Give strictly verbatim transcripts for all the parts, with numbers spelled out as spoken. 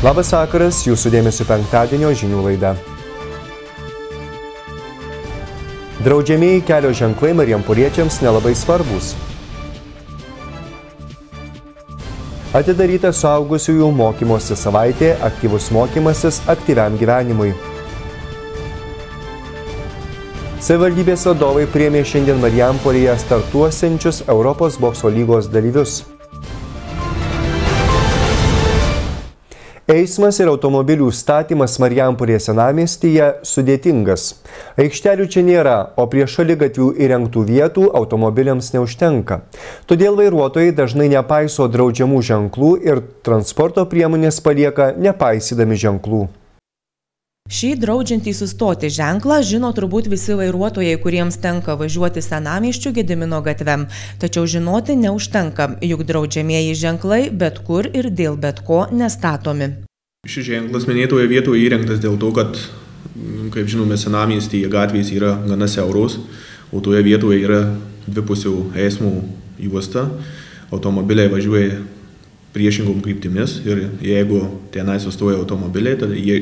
Labas vakaras, jūsų dėmesio penktadienio žinių laida. Draudžiamieji kelio ženklai marijampoliečiams nelabai svarbūs. Atidaryta suaugusiųjų mokymosi savaitė, aktyvus mokymasis aktyviam gyvenimui. Savivaldybės vadovai priėmė šiandien Marijampolėje startuosiančius Europos bokso lygos dalyvius. Eismas ir automobilių statymas Marijampolės senamiestyje sudėtingas. Aikštelių čia nėra, o prie šaligatvių įrengtų vietų automobiliams neužtenka. Todėl vairuotojai dažnai nepaiso draudžiamų ženklų ir transporto priemonės palieka nepaisydami ženklų. Šį draudžiantį sustoti ženklą žino turbūt visi vairuotojai, kuriems tenka važiuoti senamiesčiu Gedimino gatve. Tačiau žinoti neužtenka, juk draudžiamieji ženklai bet kur ir dėl bet ko nestatomi. Šis ženklas minėtoje vietoje įrengtas dėl to, kad, kaip žinome, senamiestyje gatvės yra gana siauros, o toje vietoje yra dvipusių eismų juosta, automobiliai važiuoja priešingom kryptimis ir jeigu tenai sustoja automobiliai, tada jie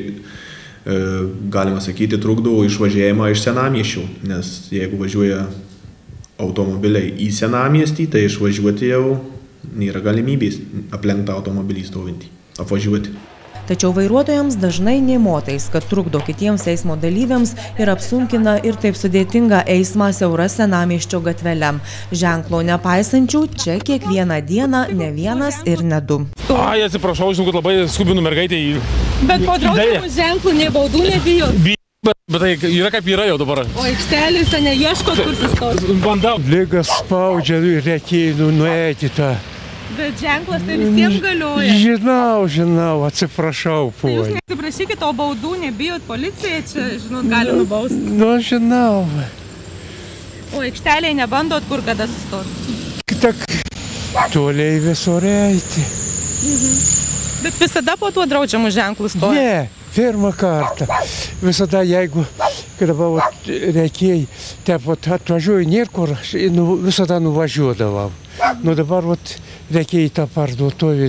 galima sakyti, trukdo išvažiavimą iš senamiesčių, nes jeigu važiuoja automobiliai į senamiestį, tai išvažiuoti jau nėra galimybės aplenktą automobilį stovintį, apvažiuoti. Tačiau vairuotojams dažnai nė motais, kad trukdo kitiems eismo dalyviams ir apsunkina ir taip sudėtingą eismą siaura senamiesčio gatvele. Ženklo nepaisančių čia kiekvieną dieną ne vienas ir ne du. Ai, atsiprašau, žinau, kad labai skubinu mergaitę į... Bet po draudimų ženklų nei baudų nebijo. Bet, bet tai yra kaip yra jau dabar. O aikštelėse neieškot, kur sustoti. Bandau. Ligas spaudžia ir reikėjo nueiti tą. Bet ženklas tai visiems galioja. Žinau, žinau, atsiprašau, tai jūs neatsiprašykit, o baudų nebijot, policija čia, žinot, gali nubausti. Nu, žinau. O aikštelėje nebandot, kur kada sustoti? Tak toliai visur eiti. Mhm. Bet visada po tuo draudžiamų ženklų stoja? Ne, pirmą kartą. Visada, jeigu dabar reikėjo, taip atvažiuoju nėr kur, visada nuvažiuodavom. Nu dabar reikėjo tą parduotuvį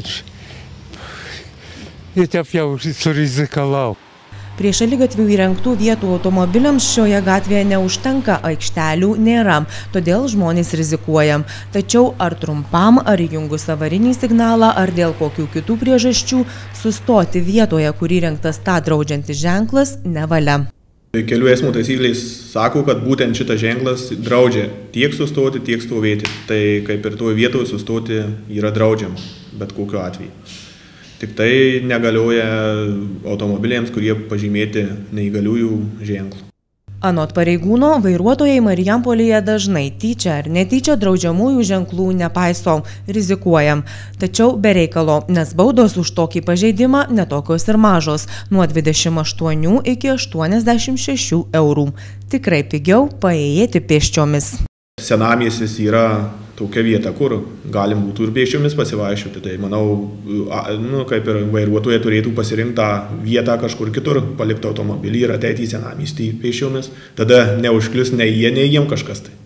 ir taip jau surizikalau. Prie šaligatvių įrengtų vietų automobiliams šioje gatvėje neužtenka, aikštelių nėra, todėl žmonės rizikuoja. Tačiau ar trumpam, ar įjungus avarinį signalą, ar dėl kokių kitų priežasčių, sustoti vietoje, kur įrengtas tą draudžiantis ženklas, nevalia. Kelių eismo taisyklės sako, kad būtent šitas ženklas draudžia tiek sustoti, tiek stovėti. Tai kaip ir toje vietoje sustoti yra draudžiama, bet kokiu atveju. Tik tai negalioja automobiliams, kurie pažymėti neįgaliųjų ženklų. Anot pareigūno, vairuotojai Marijampolėje dažnai tyčia ar netyčia draudžiamųjų ženklų nepaiso, rizikuojam. Tačiau be reikalo, nes baudos už tokį pažeidimą netokios ir mažos, nuo dvidešimt aštuonių iki aštuoniasdešimt šešių eurų. Tikrai pigiau paėjėti pėsčiomis. Senamiestis yra tokia vieta, kur galim būtų ir pėsčiomis pasivaiščioti. Tai manau, nu, kaip ir vairuotojai turėtų pasirinkti tą vietą kažkur kitur, palikti automobilį ir ateiti į senamiestį pėsčiomis. Tada neužklius nei jie, nei jiem kažkas tai.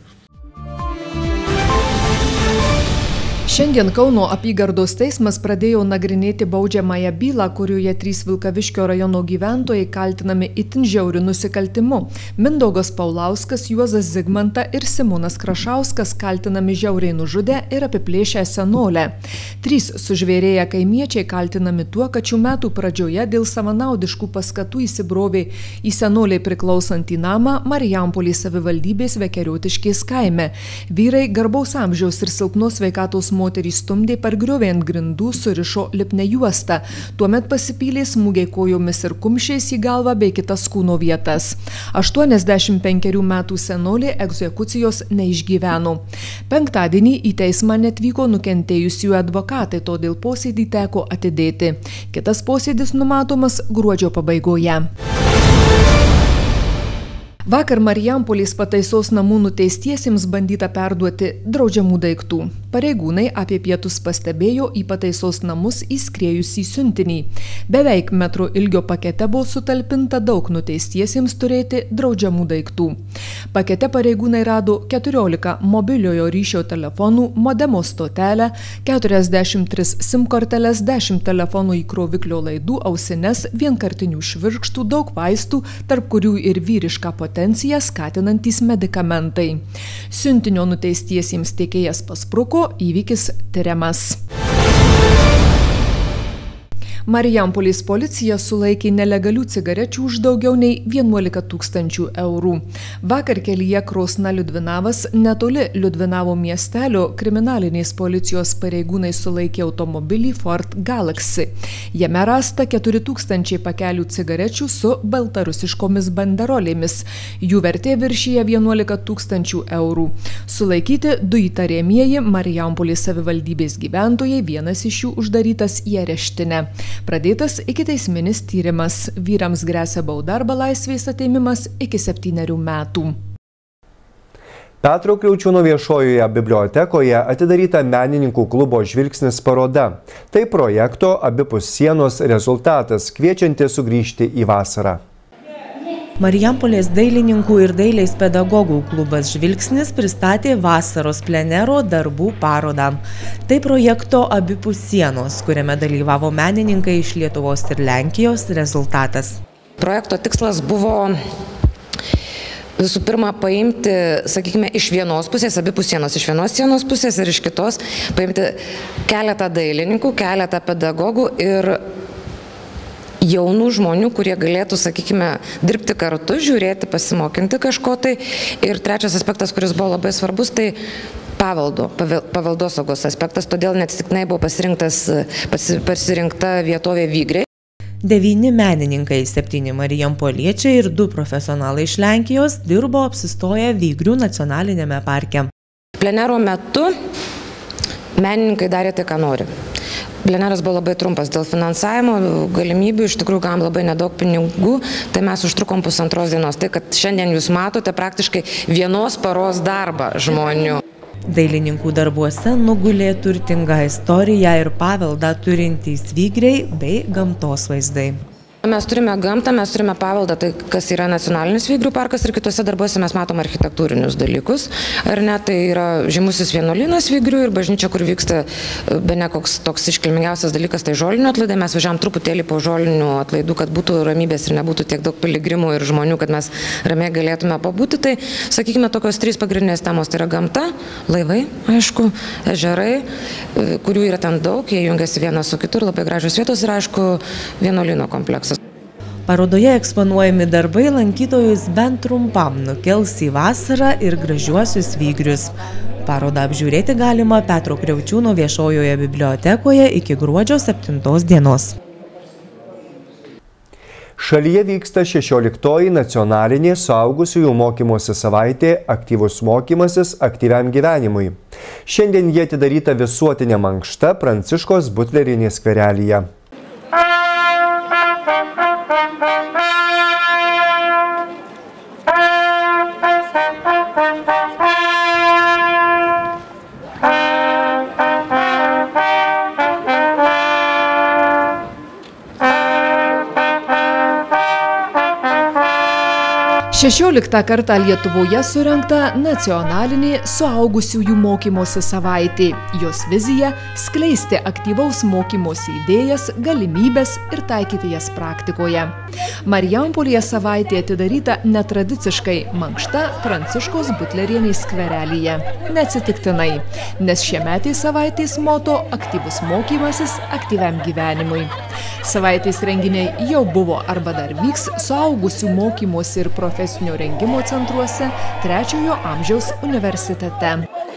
Šiandien Kauno apygardos teismas pradėjo nagrinėti baudžiamąją bylą, kurioje trys Vilkaviškio rajono gyventojai kaltinami itin žiauriu nusikaltimu. Mindaugas Paulauskas, Juozas Zigmanta ir Simonas Krašauskas kaltinami žiauriai nužudę ir apiplėšę senolę. Trys sužvėrėję kaimiečiai kaltinami tuo, kad šių metų pradžioje dėl savanaudiškų paskatų įsibrovė į senoliai priklausantį namą Marijampolės savivaldybės Vekeriotiškės kaime. Vyrai garbaus amžiaus ir silpnos sveikatos moterį stumdė, pargriovė ant grindų, surišo lipnią juostą. Tuomet pasipylė smūgiai kojomis ir kumščiais į galvą bei kitas kūno vietas. aštuoniasdešimt penkerių metų senolė egzekucijos neišgyveno. Penktadienį į teismą netvyko nukentėjusiųjų advokatai, todėl posėdį teko atidėti. Kitas posėdis numatomas gruodžio pabaigoje. Vakar Marijampolės pataisos namų nuteistiesiems bandyta perduoti draudžiamų daiktų. Pareigūnai apie pietus pastebėjo į pataisos namus įskriejusį siuntinį. Beveik metro ilgio pakete buvo sutalpinta daug nuteistiesiems turėti draudžiamų daiktų. Pakete pareigūnai rado keturiolika mobiliojo ryšio telefonų, modemo stotelę, keturiasdešimt tris sim korteles, dešimt telefonų įkroviklio laidų, ausines, vienkartinių švirkštų, daug vaistų, tarp kurių ir vyrišką potenciją skatinantys medikamentai. Siuntinio nuteistiesiems tiekėjas paspruko, įvykis tiriamas. Marijampolės policija sulaikė nelegalių cigarečių už daugiau nei vienuolika tūkstančių eurų. Vakar kelyje Krosna-Liudvinavas netoli Liudvinavo miestelio kriminalinės policijos pareigūnai sulaikė automobilį Ford Galaxy. Jame rasta keturi tūkstančiai pakelių cigarečių su baltarusiškomis banderolėmis. Jų vertė viršyje vienuolika tūkstančių eurų. Sulaikyti du įtariamieji Marijampolės savivaldybės gyventojai, vienas iš jų uždarytas į areštinę. Pradėtas ikiteisminis tyrimas. Vyrams gresia bauda arba laisvės atėmimas iki septynerių metų. Petro Kriaučiūno viešojoje bibliotekoje atidaryta menininkų klubo Žvilgsnis paroda. Tai projekto Abipus sienos rezultatas, kviečianti sugrįžti į vasarą. Marijampolės dailininkų ir dailės pedagogų klubas Žvilgsnis pristatė vasaros plenero darbų parodą. Tai projekto Abipus sienos, kuriame dalyvavo menininkai iš Lietuvos ir Lenkijos, rezultatas. Projekto tikslas buvo visų pirma paimti, sakykime, iš vienos pusės, abipus sienos, iš vienos sienos pusės ir iš kitos, paimti keletą dailininkų, keletą pedagogų ir jaunų žmonių, kurie galėtų, sakykime, dirbti kartu, žiūrėti, pasimokinti kažko tai. Ir trečias aspektas, kuris buvo labai svarbus, tai paveldo, paveldosaugos aspektas, todėl neatsitiktinai buvo pasirinktas, pasirinkta vietovė Vygriai. Devyni menininkai, septyni marijampoliečiai ir du profesionalai iš Lenkijos dirbo apsistoję Vygrių nacionalinėme parke. Plenero metu menininkai darė tai, ką nori. Pleneras buvo labai trumpas dėl finansavimo galimybių, iš tikrųjų gavom labai nedaug pinigų, tai mes užtrukom pusantros dienos. Tai, kad šiandien jūs matote praktiškai vienos paros darbą žmonių. Dailininkų darbuose nugulė turtinga istorija ir paveldą turintys Vygriai bei gamtos vaizdai. Mes turime gamtą, mes turime paveldą, tai kas yra nacionalinis Vygrių parkas ir kitose darbuose mes matom architektūrinius dalykus. Ar ne, tai yra žymusis vienuolynas Vygrių ir bažnyčia, kur vyksta bene koks toks iškilmingiausias dalykas, tai žolinių atlaidai. Mes važiavom truputėlį po žolinių atlaidų, kad būtų ramybės ir nebūtų tiek daug piligrimų ir žmonių, kad mes ramiai galėtume pabūti. Tai, sakykime, tokios trys pagrindinės temos, tai yra gamta, laivai, aišku, ežerai, kurių yra ten daug, jie jungiasi vienas su kitu ir labai gražios vietos ir, aišku, vienuolyno kompleksas. Parodoje eksponuojami darbai lankytojus bent trumpam nukels į vasarą ir gražiuosius Vygrius. Parodą apžiūrėti galima Petro Kriaučiūno viešojoje bibliotekoje iki gruodžio septintos dienos. Šalyje vyksta šešioliktoji nacionalinė suaugusiųjų mokymosi savaitė Aktyvus mokymasis aktyviam gyvenimui. Šiandien jie atidaryta visuotinė mankšta Pranciškos Butlerienės skverelyje. šešioliktą kartą Lietuvoje surengta nacionalinė suaugusiųjų mokymosi savaitė. Jos vizija – skleisti aktyvaus mokymosi idėjas, galimybės ir taikyti jas praktikoje. Marijampolėje savaitė atidaryta netradiciškai mankšta Pranciškos Butlerienės skverelyje. Neatsitiktinai, nes šiemetė savaitės moto aktyvus mokymasis aktyviam gyvenimui. Savaitės renginiai jau buvo arba dar vyks suaugusių mokymosi ir profesinio rengimo centruose Trečiojo amžiaus universitete.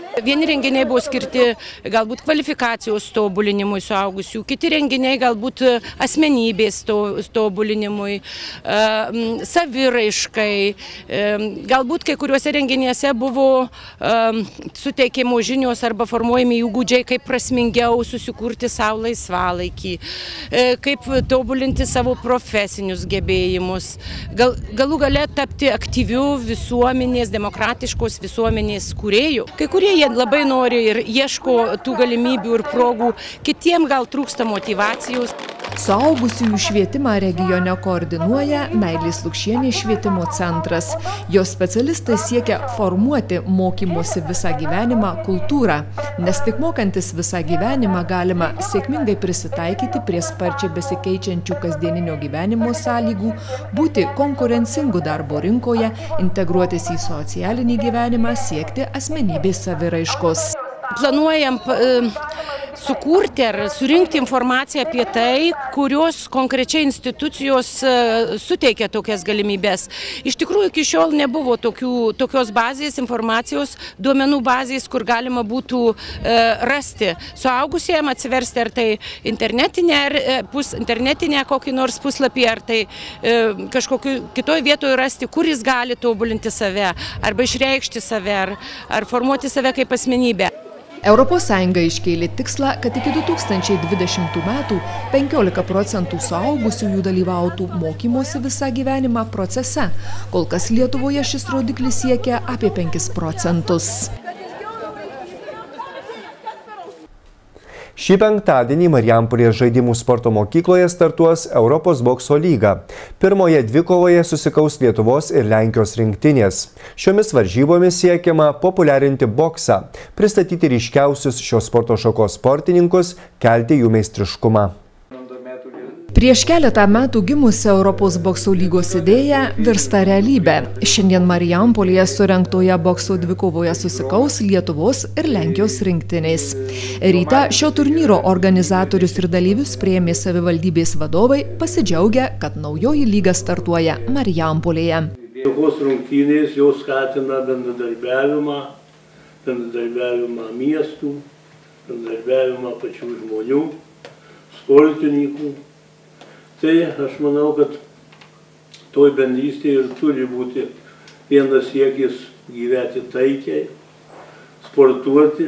Vieni renginiai buvo skirti galbūt kvalifikacijos tobulinimui suaugusių, kiti renginiai galbūt asmenybės tobulinimui, saviraiškai. Galbūt kai kuriuose renginėse buvo suteikiamo žinios arba formuojami įgūdžiai, kaip prasmingiau susikurti savo laisvalaikį, kaip tobulinti savo profesinius gebėjimus, gal, galų gale tapti aktyviu visuomenės, demokratiškos visuomenės kūrėjų. Kai kurie jie labai nori ir ieško tų galimybių ir progų, kitiem gal trūksta motyvacijos. Suaugusiųjų švietimą regione koordinuoja Meilės Lukšienės švietimo centras. Jos specialistai siekia formuoti mokymosi visą gyvenimą kultūrą, nes tik mokantis visą gyvenimą galima sėkmingai prisitaikyti prie sparčiai besikeičiančių kasdieninio gyvenimo sąlygų, būti konkurencingų darbo rinkoje, integruotis į socialinį gyvenimą, siekti asmenybės saviraiškos. Planuojam sukurti ar surinkti informaciją apie tai, kurios konkrečiai institucijos suteikia tokias galimybės. Iš tikrųjų, iki šiol nebuvo tokių, tokios bazės, informacijos, duomenų bazės, kur galima būtų rasti suaugusiem atsiversti ar tai internetinę, ar pus, internetinę kokį nors puslapį, ar tai kažkokiu kitoj vietoje rasti, kur jis gali tobulinti save, arba išreikšti save, ar, ar formuoti save kaip asmenybę. Europos Sąjunga iškėlė tikslą, kad iki du tūkstančiai dvidešimtų metų penkiolika procentų suaugusiųjų dalyvautų mokymosi visą gyvenimą procese. Kol kas Lietuvoje šis rodiklis siekia apie penkis procentus. Šį penktadienį Marijampolės žaidimų sporto mokykloje startuos Europos bokso lyga. Pirmoje dvikovoje susikaus Lietuvos ir Lenkijos rinktinės. Šiomis varžybomis siekiama populiarinti boksą, pristatyti ryškiausius šios sporto šakos sportininkus, kelti jų meistriškumą. Prieš keletą metų gimusi Europos bokso lygos idėja virsta realybė. Šiandien Marijampolėje surengtoje bokso dvikovoje susikaus Lietuvos ir Lenkijos rinktinės. Rytą šio turnyro organizatorius ir dalyvius priėmė savivaldybės vadovai, pasidžiaugę, kad naujoji lyga startuoja Marijampolėje. Lietuvos rungtynės jau skatina bendradarbiavimą, bendradarbiavimą miestų, bendradarbiavimą pačių žmonių, sportininkų. Tai aš manau, kad toj bendrystėje ir turi būti vienas siekis gyventi taikiai, sportuoti,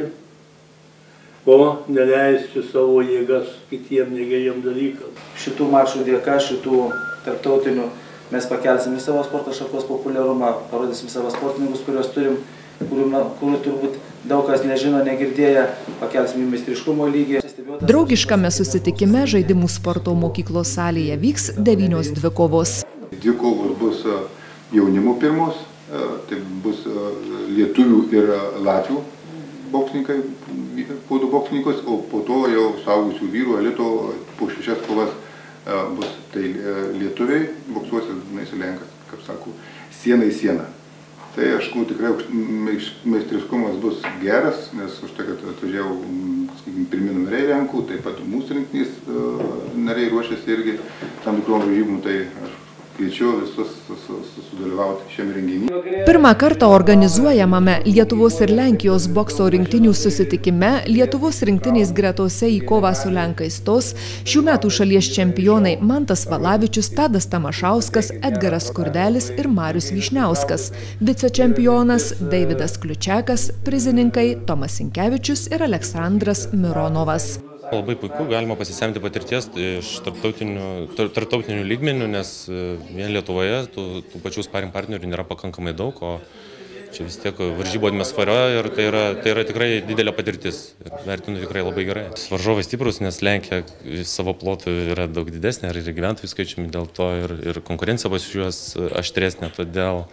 o neleisti savo jėgas kitiem negeriem dalykams. Šitų mačų dėka, šitų tarptautinių mes pakelsim į savo sporto šakos populiarumą, parodysim savo sportininkus, kuriuos turim, kurių, kurių turbūt daug kas nežino, negirdėję, pakelsim jų meistriškumo lygį. Draugiškame susitikime žaidimų sporto mokyklos salėje vyks devynios dvikovos. Dvikovos bus jaunimo pirmos, tai bus lietuvių ir latvių boksininkai, kodų boksininkus, o po to jau suaugusių vyrų elito po šešias kovas bus tai lietuviai, boksuosis Dunais ir Lenkas, kaip sako, siena į sieną. Tai aš manau, tikrai meistriškumas bus geras, nes už tai, kad atvažiavau, sakykime, pirmi numeriai Lenkų, taip pat mūsų rinktinės nariai ruošiasi irgi tam tikrom varžybom, tai aš kviečiu visus sudalyvauti šiame renginyje. Pirmą kartą organizuojamame Lietuvos ir Lenkijos bokso rinktinių susitikime Lietuvos rinktinės gretose į kovą su Lenkais stos šių metų šalies čempionai Mantas Valavičius, Tadas Tamašauskas, Edgaras Skurdelis ir Marius Vyšniauskas, vicečempionas Deividas Kliučiakas, prizininkai Tomas Sinkevičius ir Aleksandras Mironovas. Labai puiku, galima pasisemti patirties iš tarptautinių, tarptautinių lygmenių, nes vien Lietuvoje tų, tų pačių sparing partnerių nėra pakankamai daug, o čia vis tiek varžybų atmosfera ir tai yra, tai yra tikrai didelė patirtis. Ir vertinu tikrai labai gerai. Varžovai stiprus, nes Lenkija savo plotų yra daug didesnė ir gyventojų skaičiumi, dėl to ir, ir konkurencija pas juos aštresnė, todėl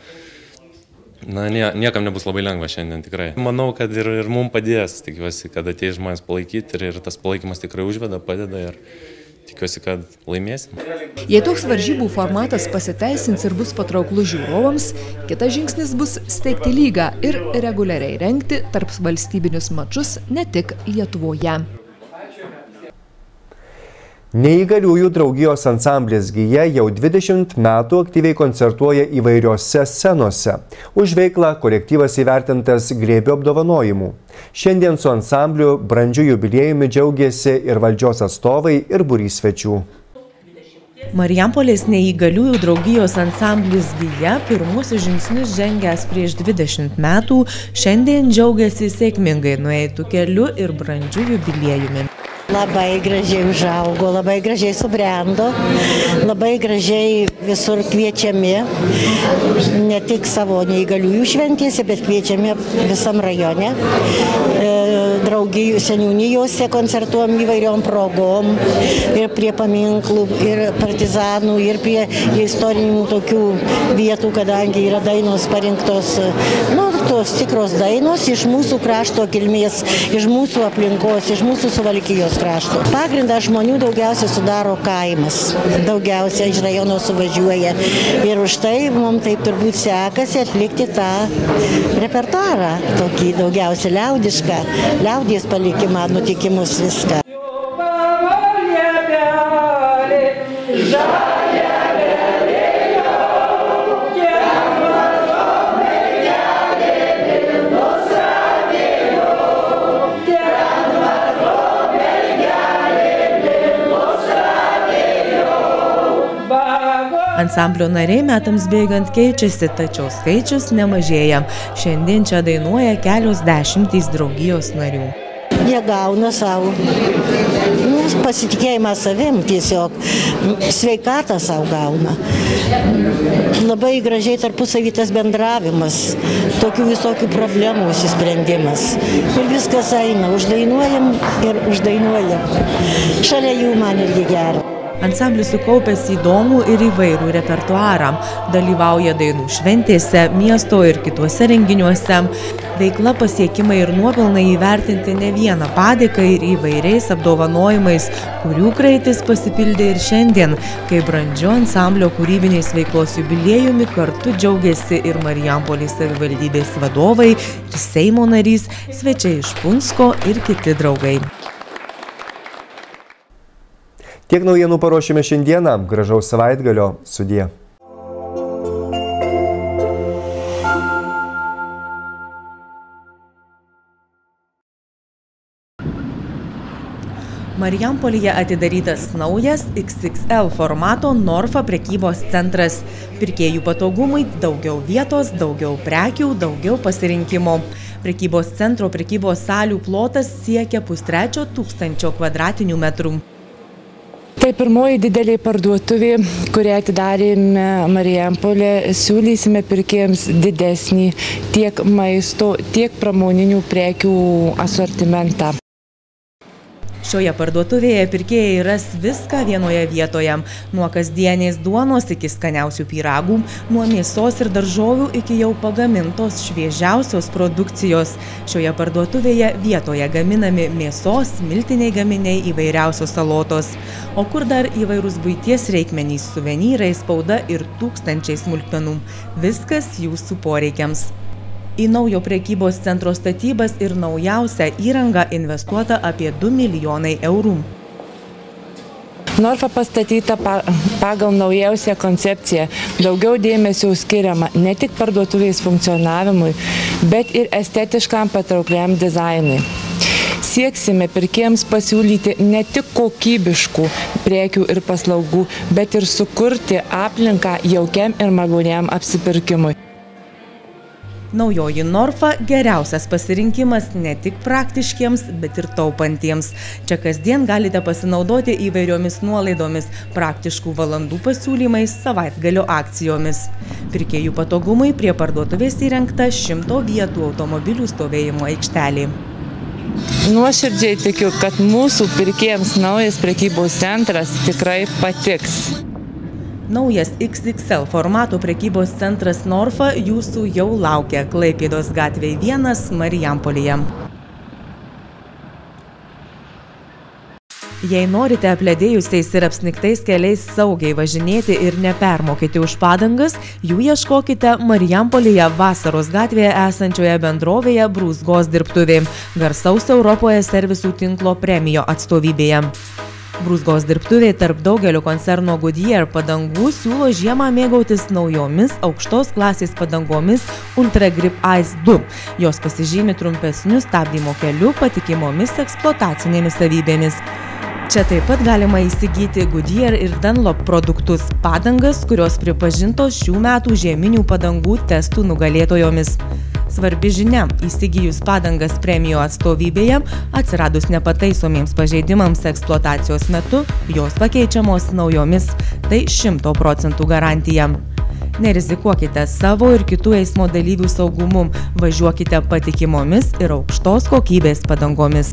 na, nie, niekam nebus labai lengva šiandien tikrai. Manau, kad ir, ir mums padės, tikiuosi, kad ateis žmonės palaikyti ir, ir tas palaikymas tikrai užveda, padeda ir tikiuosi, kad laimėsim. Jei toks varžybų formatas pasiteisins ir bus patrauklus žiūrovams, kitas žingsnis bus steigti lygą ir reguliariai rengti tarp valstybinius mačus ne tik Lietuvoje. Neįgaliųjų draugijos ansamblis Gija jau dvidešimt metų aktyviai koncertuoja įvairiose scenose. Už veiklą kolektyvas įvertintas Glėbio apdovanojimu. Šiandien su ansambliu brandžiu jubiliejumi džiaugiasi ir valdžios atstovai, ir būrys svečių. Marijampolės neįgaliųjų draugijos ansamblis Gija pirmuosius žingsnius žengęs prieš dvidešimt metų šiandien džiaugiasi sėkmingai nueitų keliu ir brandžiu jubiliejumi. Labai gražiai užaugo, labai gražiai subrendo, labai gražiai visur kviečiami, ne tik savo neįgaliųjų šventėse, bet kviečiami visam rajone. Draugijų seniūnijose koncertuojam įvairiom progom, ir prie paminklų, ir partizanų, ir prie istorinių tokių vietų, kadangi yra dainos parinktos, nu, tos tikros dainos iš mūsų krašto kilmės, iš mūsų aplinkos, iš mūsų Suvalkijos krašto. Pagrindą žmonių daugiausia sudaro kaimas, daugiausia iš rajono suvažiuoja ir už tai mums taip turbūt sekasi atlikti tą repertuarą, tokį daugiausia liaudišką, liaudies palikimą, nutikimus viską. Ansamblio nariai metams bėgant keičiasi, tačiau skaičius nemažėja. Šiandien čia dainuoja kelios dešimtys draugijos narių. Jie gauna savo nu, pasitikėjimą savim, tiesiog sveikatą savo gauna. Labai gražiai tarpusavy tas bendravimas, tokių visokių problemų išsprendimas. Ir viskas eina, uždainuojam ir uždainuojam. Šalia jų man irgi gera. Ansamblis sukaupęs įdomų ir įvairų repertuarą, dalyvauja dainų šventėse, miesto ir kituose renginiuose. Veikla, pasiekimai ir nuopelnai įvertinti ne vieną padėką ir įvairiais apdovanojimais, kurių kraitis pasipildė ir šiandien, kai brandžio ansamblio kūrybinės veiklos jubiliejumi kartu džiaugiasi ir Marijampolės savivaldybės vadovai, ir Seimo narys, svečiai iš Punsko ir kiti draugai. Tiek naujienų paruošėme šiandieną. Gražaus savaitgalio. Sudie. Marijampolėje atidarytas naujas iks iks el formato Norfa prekybos centras. Pirkėjų patogumui daugiau vietos, daugiau prekių, daugiau pasirinkimo. Prekybos centro prekybos salių plotas siekia pustrečio tūkstančio kvadratinių metrų. Tai pirmoji didelė parduotuvė, kurią atidarėme Marijampolė, siūlysime pirkėjams didesnį tiek maisto, tiek pramoninių prekių asortimentą. Šioje parduotuvėje pirkėjai ras viską vienoje vietoje. Nuo kasdienės duonos iki skaniausių pyragų, nuo mėsos ir daržovių iki jau pagamintos šviežiausios produkcijos. Šioje parduotuvėje vietoje gaminami mėsos, miltiniai gaminiai, įvairiausios salotos. O kur dar įvairūs buities reikmenys, suvenyrai, spauda ir tūkstančiai smulkmenų. Viskas jūsų poreikiams. Į naujo prekybos centro statybas ir naujausią įrangą investuota apie du milijonai eurų. Norfa pastatyta pagal naujausią koncepciją. Daugiau dėmesio skiriama ne tik parduotuvės funkcionavimui, bet ir estetiškam patraukliam dizainui. Sieksime pirkėjams pasiūlyti ne tik kokybiškų prekių ir paslaugų, bet ir sukurti aplinką jaukiam ir maloniam apsipirkimui. Naujoji Norfa geriausias pasirinkimas ne tik praktiškiems, bet ir taupantiems. Čia kasdien galite pasinaudoti įvairiomis nuolaidomis, praktiškų valandų pasiūlymais, savaitgalio akcijomis. Pirkėjų patogumui prie parduotuvės įrengta šimto vietų automobilių stovėjimo aikštelė. Nuoširdžiai tikiu, kad mūsų pirkėjams naujas prekybos centras tikrai patiks. Naujas iks iks el formato prekybos centras Norfa jūsų jau laukia Klaipėdos gatvėje vienas Marijampolėje. Jei norite apledėjusiais ir apsnigtais keliais saugiai važinėti ir nepermokyti už padangas, jų ieškokite Marijampolėje Vasaros gatvėje esančioje bendrovėje Brūzgos dirbtuvė, garsaus Europoje servisų tinklo Premijo atstovybėje. Brūzgos dirbtuvė tarp daugelio koncerno Goodyear padangų siūlo žiemą mėgautis naujomis aukštos klasės padangomis Ultra Grip Ice du. Jos pasižymi trumpesniu stabdymo keliu, patikimomis eksploatacinėmis savybėmis. Čia taip pat galima įsigyti Goodyear ir Dunlop produktus, padangas, kurios pripažintos šių metų žieminių padangų testų nugalėtojomis. Svarbi žinia, įsigijus padangas Premio atstovybėje, atsiradus nepataisomiems pažeidimams eksploatacijos metu, jos pakeičiamos naujomis, tai šimto procentų garantija. Nerizikuokite savo ir kitų eismo dalyvių saugumu, važiuokite patikimomis ir aukštos kokybės padangomis.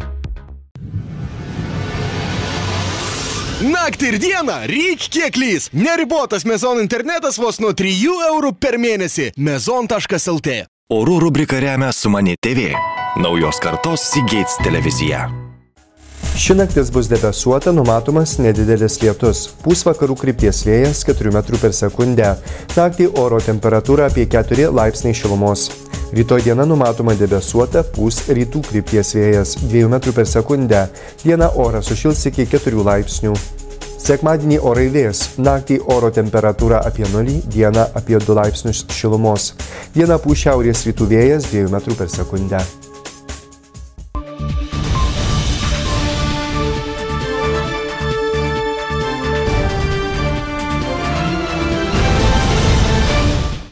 Naktį ir dieną ryk kieklys. Neribotas Mezon internetas vos nuo trijų eurų per mėnesį. mezon taškas el tė. Orų rubrika remia Sumani T V. Naujos kartos Seagates televizija. Ši naktis bus debesuota, numatomas nedidelis lietus. Pūs vakarų krypties vėjas keturių metrų per sekundę. Naktį oro temperatūra apie keturi laipsniai šilumos. Rytoj diena numatoma debesuota, pūs rytų krypties vėjas dviejų metrų per sekundę. Dieną oras sušils iki keturių laipsnių. Sekmadienį orai vės. Naktį oro temperatūra apie nulį, dieną apie du laipsnius šilumos. Dieną pūs šiaurės rytų vėjas dviejų metrų per sekundę.